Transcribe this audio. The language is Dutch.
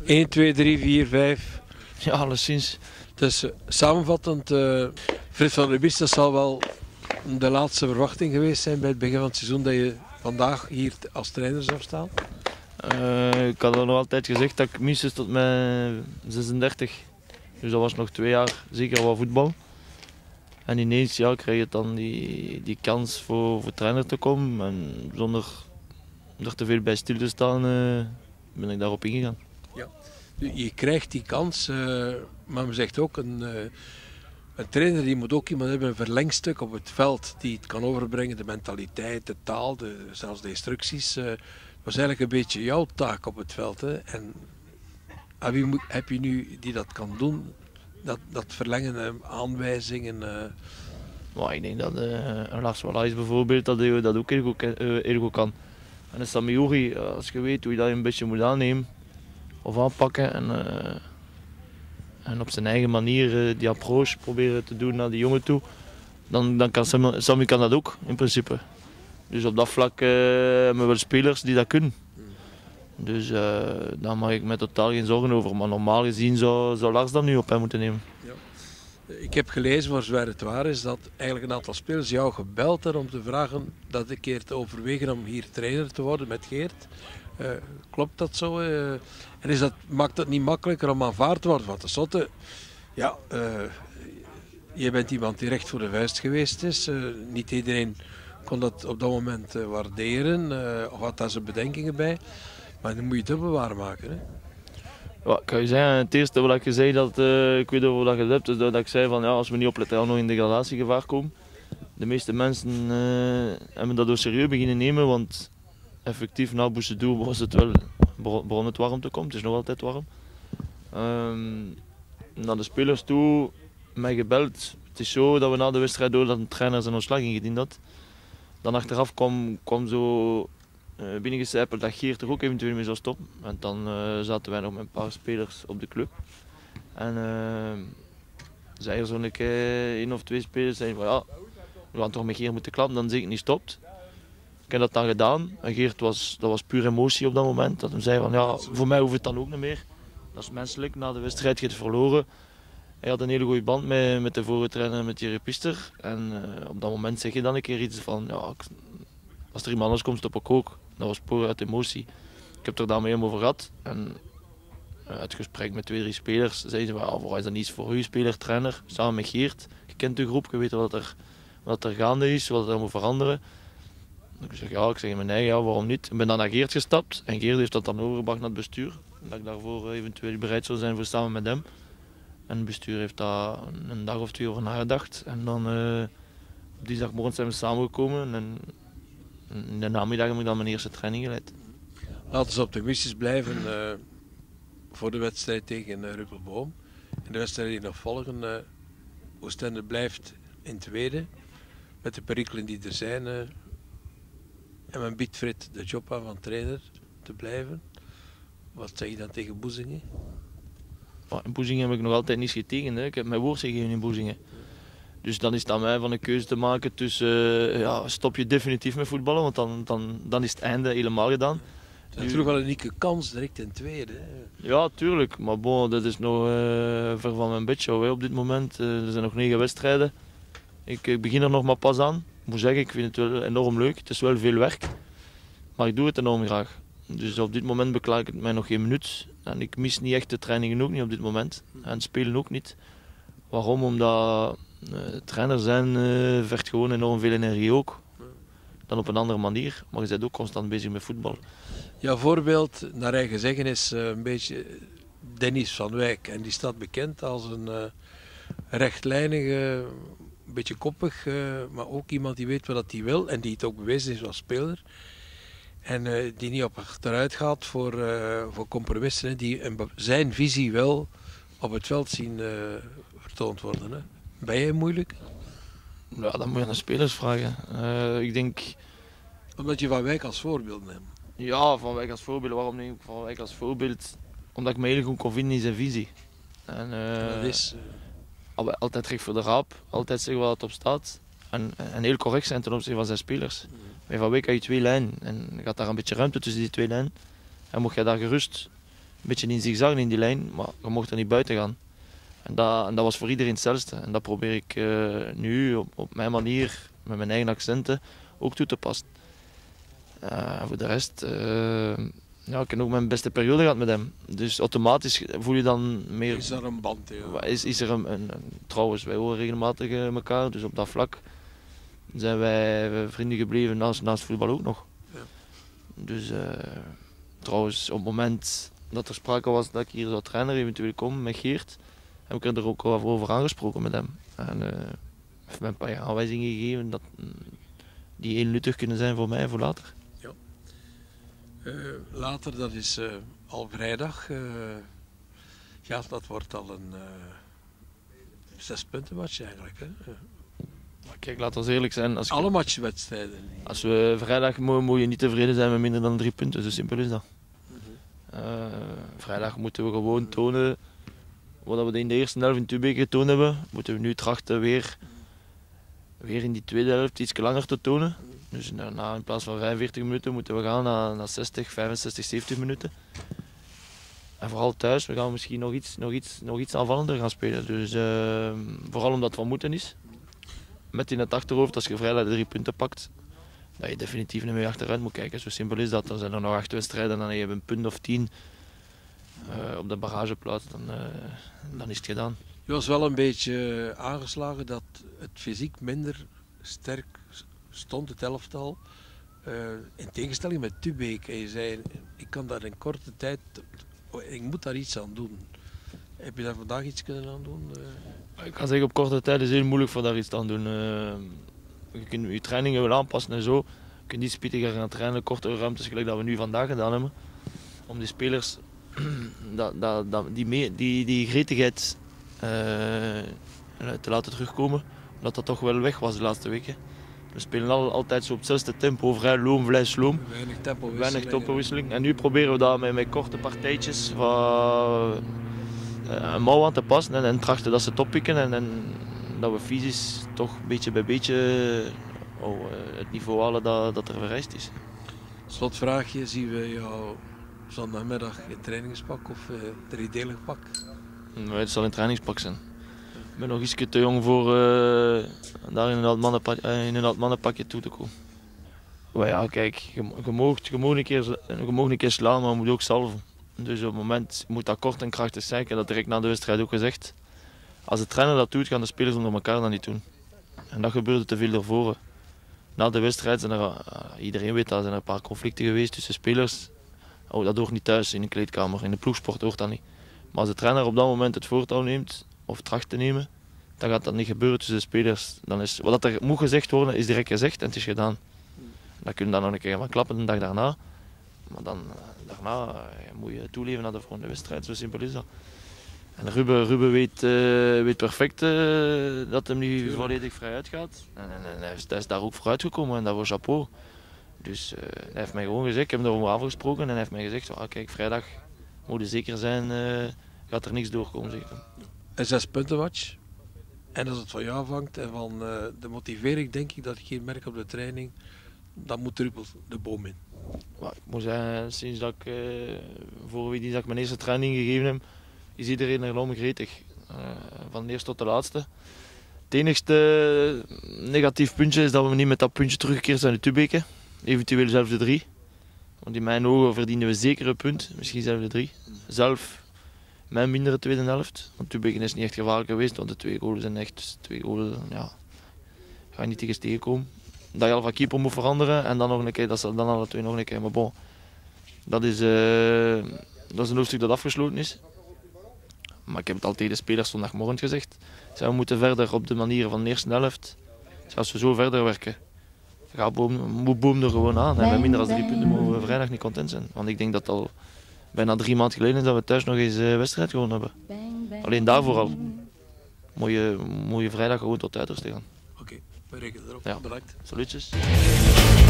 1, 2, 3, 4, 5. Ja, alleszins. Dus samenvattend, Frits van der Biest, dat zal wel de laatste verwachting geweest zijn bij het begin van het seizoen dat je vandaag hier als trainer zou staan? Ik had al nog altijd gezegd dat ik minstens tot mijn 36. Dus dat was nog 2 jaar zeker wat voetbal. En ineens krijg je dan die kans voor trainer te komen. En zonder er te veel bij stil te staan ben ik daarop ingegaan. Ja. Je krijgt die kans, maar men zegt ook een trainer die moet ook iemand hebben, een verlengstuk op het veld die het kan overbrengen, de mentaliteit, de taal, zelfs de instructies. Dat was eigenlijk een beetje jouw taak op het veld. Hè? En heb je nu die dat kan doen, dat verlengen, aanwijzingen? Ik denk dat een Lars Walaïs bijvoorbeeld dat ook heel goed kan. En een Sami Uri, als je weet hoe je dat een beetje moet aannemen of aanpakken en op zijn eigen manier die approach proberen te doen naar die jongen toe, dan kan Sami kan dat ook in principe. Dus op dat vlak hebben we wel spelers die dat kunnen. Dus daar maak ik me totaal geen zorgen over. Maar normaal gezien zou Lars dat nu op hem moeten nemen. Ja. Ik heb gelezen, voor zover het waar is, dat eigenlijk een aantal spelers jou gebeld hebben om te vragen dat een keer te overwegen om hier trainer te worden met Geert. Klopt dat zo? En maakt het niet makkelijker om aanvaard te worden? Want tenslotte, je bent iemand die recht voor de vuist geweest is. Niet iedereen kon dat op dat moment waarderen of had daar zijn bedenkingen bij. Maar dan moet je het dubbel waarmaken. Hè? Ja, ik kan je zeggen, het eerste wat je zei, ik weet over dat je het hebt, is dat ik zei van als we niet opletten nog in degradatiegevaar komen. De meeste mensen hebben dat ook serieus beginnen nemen, want effectief na Boussedoe was het wel begon het warm te komen, het is nog altijd warm. Naar de spelers toe, mij gebeld. Het is zo dat we na de wedstrijd door dat een trainer zijn ontslag ingediend had. Dan achteraf kwam zo binnengecijpeld dat Geert er ook eventueel mee zou stoppen. En dan zaten wij nog met een paar spelers op de club. En zei er zo'n keer 1 of 2 spelers zeiden van we gaan toch met Geert moeten klappen, dan zeker niet stopt. Ik heb dat dan gedaan en Geert dat was puur emotie op dat moment. Dat hij zei van voor mij hoeft het dan ook niet meer. Dat is menselijk, na de wedstrijd gaat het verloren. Hij had een hele goede band met de voortrainer, met Thierry Pister. En op dat moment zeg je dan een keer iets van als er iemand anders komt, stop ik ook. Dat was puur uit emotie. Ik heb er daarmee over gehad. En het gesprek met 2, 3 spelers zeiden ze van is dat niet voor u, speler, trainer, samen met Geert. Je kent de groep, je weet wat er gaande is, wat er moet veranderen. Ik zeg mijn eigen, waarom niet? Ik ben dan naar Geert gestapt en Geert heeft dat dan overgebracht naar het bestuur. Dat ik daarvoor eventueel bereid zou zijn voor samen met hem. En het bestuur heeft daar een dag of 2 over nagedacht. En dan op die dagmorgen zijn we samengekomen en in de namiddag heb ik dan mijn eerste training geleid. Laten we optimistisch blijven voor de wedstrijd tegen Ruppelboom. En de wedstrijden die nog volgen, Oostende blijft in tweede, met de perikelen die er zijn. En men biedt Frit de job aan van trainer te blijven. Wat zeg je dan tegen Boezingen? In Boezingen heb ik nog altijd niets getekend. Hè. Ik heb mijn woord gegeven in Boezingen. Dus dan is het aan mij van een keuze te maken tussen stop je definitief met voetballen, want dan is het einde helemaal gedaan. Dat is toch wel een unieke kans direct in tweede. Hè? Ja, tuurlijk. Maar dat is nog ver van mijn bedshow op dit moment. Er zijn nog 9 wedstrijden. Ik begin er nog maar pas aan. Ik moet zeggen, ik vind het wel enorm leuk. Het is wel veel werk. Maar ik doe het enorm graag. Dus op dit moment beklaag ik het mij nog geen minuut. En ik mis niet echt de trainingen ook niet op dit moment. En het spelen ook niet. Waarom? Omdat trainer zijn vergt gewoon enorm veel energie ook. Dan op een andere manier. Maar je bent ook constant bezig met voetbal. Jouw voorbeeld, naar eigen zeggen, is een beetje Dennis van Wijk. En die staat bekend als een rechtlijnige, een beetje koppig, maar ook iemand die weet wat hij wil en die het ook bewezen is als speler. En die niet op achteruit gaat voor compromissen, die zijn visie wel op het veld zien vertoond worden. Hè. Ben jij moeilijk? Ja, dat moet je aan de spelers vragen. Ik denk... Omdat je Van Wijk als voorbeeld neemt. Ja, Van Wijk als voorbeeld. Waarom neem ik Van Wijk als voorbeeld? Omdat ik me heel goed kon vinden in zijn visie. En, dat is... altijd recht voor de raap, altijd zeggen wat op staat. En heel correct zijn ten opzichte van zijn spelers. Bij Van Wijk heb je 2 lijnen en je gaat daar een beetje ruimte tussen die 2 lijnen. En mocht je daar gerust beetje in zigzag in die lijn, maar je mocht er niet buiten gaan. En dat was voor iedereen hetzelfde. En dat probeer ik nu op mijn manier, met mijn eigen accenten, ook toe te passen. Voor de rest, ja, ik heb ook mijn beste periode gehad met hem. Dus automatisch voel je dan meer... Is er een band? Ja. Is er trouwens, wij horen regelmatig elkaar, dus op dat vlak zijn wij vrienden gebleven naast voetbal ook nog. Ja. Dus trouwens, op het moment dat er sprake was dat ik hier zou trainer eventueel komen met Geert, heb ik er ook over aangesproken met hem. En heeft mij een paar aanwijzingen gegeven dat die heel nuttig kunnen zijn voor mij voor later. Ja. Later, dat is al vrijdag. Ja, dat wordt al een 6-punten match eigenlijk. Hè? Maar kijk, laten we eerlijk zijn. Alle matchwedstrijden. Als we vrijdag moet je niet tevreden zijn met minder dan 3 punten, zo simpel is dat. Vrijdag moeten we gewoon tonen wat we in de eerste helft in Tubeke getoond hebben. Moeten we nu trachten weer in die tweede helft iets langer te tonen. Dus daarna, in plaats van 45 minuten moeten we gaan naar 60, 65, 70 minuten. En vooral thuis, we gaan misschien nog iets aanvallender gaan spelen. Dus vooral omdat het van moeten is. Met in het achterhoofd, als je vrijdag de 3 punten pakt, dat je definitief niet meer achteruit moet kijken. Zo simpel is dat. Dan zijn er nog 8 wedstrijden en dan heb je een punt of 10 op de bagageplaats. Dan is het gedaan. Je was wel een beetje aangeslagen dat het fysiek minder sterk stond, het elftal. In tegenstelling met Tubeke. En je zei, ik kan daar in korte tijd, ik moet daar iets aan doen. Heb je daar vandaag iets kunnen aan doen? Ik kan zeggen, op korte tijd is het heel moeilijk voor daar iets aan doen. Je kunt je trainingen wel aanpassen en zo. Je kunt niet spittiger gaan trainen, kortere ruimtes gelijk dat we nu vandaag gedaan hebben. Om die spelers die gretigheid te laten terugkomen. Omdat dat toch wel weg was de laatste weken. We spelen altijd zo op hetzelfde tempo, vrij loom, vrij sloom. Weinig tempowisseling. En nu proberen we dat met korte partijtjes een mouw aan te passen en trachten dat ze het oppikken en dat we fysisch toch beetje bij beetje het niveau halen dat er vereist is. Slotvraagje, zien we jou zondagmiddag in trainingspak of driedelig pak? Nee, het zal in trainingspak zijn. Ik ben nog iets te jong voor daar in een oud mannenpakje toe te komen. Maar ja, kijk, je mag een keer slaan, maar je moet ook salven. Dus op het moment moet dat kort en krachtig zijn. Ik heb dat direct na de wedstrijd ook gezegd. Als de trainer dat doet, gaan de spelers onder elkaar dat niet doen. En dat gebeurde te veel ervoor. Na de wedstrijd zijn er, iedereen weet dat, zijn er een paar conflicten geweest tussen spelers. Oh, dat hoort niet thuis in de kleedkamer, in de ploegsport hoort dat niet. Maar als de trainer op dat moment het voortouw neemt, of tracht te nemen, dan gaat dat niet gebeuren tussen de spelers. Dan is, wat er moet gezegd worden, is direct gezegd en het is gedaan. Dan kun je dan nog een keer van klappen de dag daarna. Maar dan, daarna moet je toeleven naar de volgende wedstrijd, zo simpel is dat. En Ruben weet perfect dat hij nu volledig vrij uitgaat. En hij is daar ook voor uitgekomen en daarvoor chapeau. Dus hij heeft mij gewoon gezegd, ik heb hem erover afgesproken en hij heeft mij gezegd, kijk, vrijdag moet je zeker zijn, gaat er niks doorkomen. Zeg. Een 6-punten match. En als het van jou afhangt en van de motivering, denk ik dat ik hier merk op de training, dan moet Ruben de boom in. Maar ik moet zeggen, sinds dat ik vorige week mijn eerste training gegeven heb, is iedereen enorm gretig. Van de eerste tot de laatste. Het enigste negatief puntje is dat we niet met dat puntje teruggekeerd zijn in Tubeke. Eventueel zelf de 3. Want in mijn ogen verdienen we zeker een punt, misschien zelf de 3. Zelf mijn mindere tweede helft. Want Tubeke is niet echt gevaarlijk geweest, want de 2 goals zijn echt 2 goals. Ja, ga je niet tegen tegenkomen. Dat je al van keeper moet veranderen en dan nog een keer, dat ze dan alle 2 nog een keer. Maar bon, dat is een hoofdstuk dat afgesloten is. Maar ik heb het al tegen de spelers zondagmorgen gezegd. We moeten verder op de manieren van de eerste helft. Dus als we zo verder werken, moet Boom er gewoon aan. En met minder dan 3 punten mogen we vrijdag niet content zijn. Want ik denk dat al bijna 3 maanden geleden is dat we thuis nog eens wedstrijd gewonnen hebben. Alleen daarvoor al moet je vrijdag gewoon tot uiterste gaan. Oké, we rekenen erop. Ja. Bedankt. Salutjes.